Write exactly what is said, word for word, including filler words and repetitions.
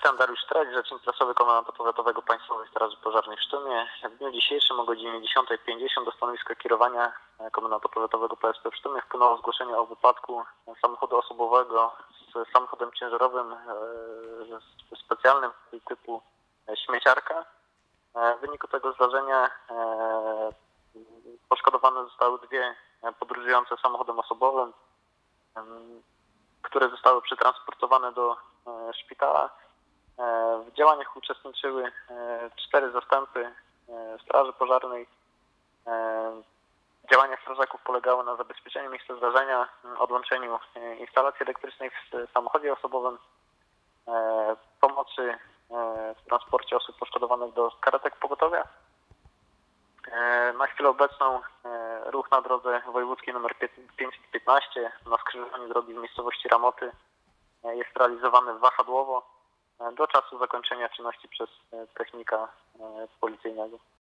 Kapitan Dariusz Strać, rzecznik prasowy Komendantu Powiatowego Państwowej Straży Pożarnej w Sztumie. W dniu dzisiejszym o godzinie dziesiątej pięćdziesiąt do stanowiska kierowania Komendantu Powiatowego P S P w Sztumie wpłynęło zgłoszenie o wypadku samochodu osobowego z samochodem ciężarowym specjalnym typu śmieciarka. W wyniku tego zdarzenia poszkodowane zostały dwie podróżujące samochodem osobowym, które zostały przetransportowane do szpitala. W działaniach uczestniczyły cztery zastępy Straży Pożarnej. Działania strażaków polegały na zabezpieczeniu miejsca zdarzenia, odłączeniu instalacji elektrycznej w samochodzie osobowym, pomocy w transporcie osób poszkodowanych do karetek pogotowia. Na chwilę obecną ruch na drodze wojewódzkiej nr pięćset piętnaście na skrzyżowaniu drogi w miejscowości Ramoty jest realizowany wahadłowo do czasu zakończenia czynności przez technika policyjnego.